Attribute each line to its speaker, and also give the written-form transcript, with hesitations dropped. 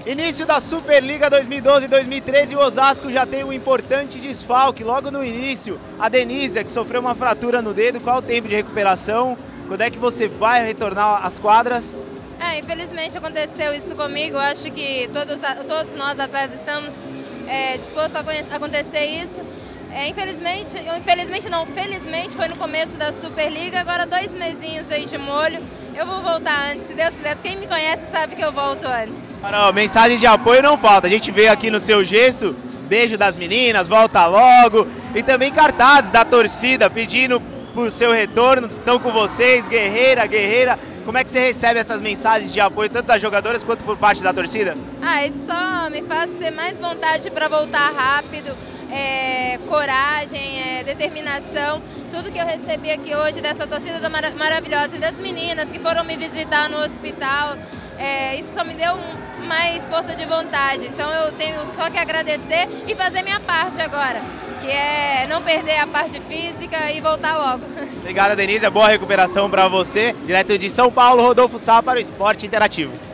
Speaker 1: Início da Superliga 2012-2013, o Osasco já tem um importante desfalque logo no início. A Denise, que sofreu uma fratura no dedo, qual o tempo de recuperação? Quando é que você vai retornar às quadras?
Speaker 2: Infelizmente aconteceu isso comigo. Eu acho que todos nós atletas estamos dispostos a acontecer isso. Felizmente foi no começo da Superliga, agora 2 mesinhos aí de molho. Eu vou voltar antes, se Deus quiser. Quem me conhece sabe que eu volto antes.
Speaker 1: Carol, mensagem de apoio não falta. A gente veio aqui no seu gesso, beijo das meninas, volta logo. E também cartazes da torcida pedindo por seu retorno. Estão com vocês, guerreira, guerreira. Como é que você recebe essas mensagens de apoio, tanto das jogadoras quanto por parte da torcida?
Speaker 2: Isso só me faz ter mais vontade para voltar rápido. Coragem, determinação, tudo que eu recebi aqui hoje dessa torcida maravilhosa e das meninas que foram me visitar no hospital, isso só me deu mais força de vontade. Então eu tenho só que agradecer e fazer minha parte agora, que é não perder a parte física e voltar logo.
Speaker 1: Obrigado, Denise, boa recuperação para você. Direto de São Paulo, Rodolfo Sá para o Esporte Interativo.